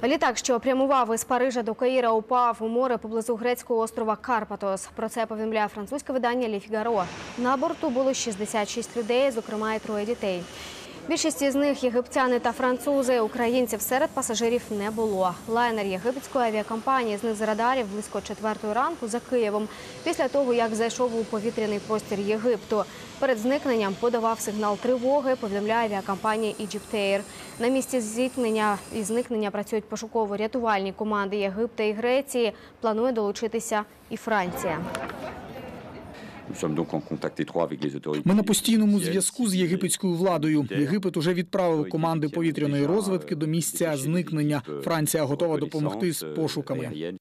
Літак, що прямував із Парижа до Каїра, упав у море поблизу грецького острова Карпатос. Про це повідомляє французьке видання «Ле Фігаро». На борту було 66 людей, зокрема і 3 дітей. Більшість із них – єгиптяни та французи. Українців серед пасажирів не було. Лайнер єгипетської авіакомпанії зник з радарів близько 4-ї ранку за Києвом, після того, як зайшов у повітряний простір Єгипту. Перед зникненням подавав сигнал тривоги, повідомляє авіакомпанія «Egyptair». На місці зіткнення і зникнення працюють пошуково-рятувальні команди Єгипта і Греції. Планує долучитися і Франція. Ми на постійному зв'язку з єгипетською владою. Єгипет уже відправив команди повітряної розвідки до місця зникнення. Франція готова допомогти з пошуками.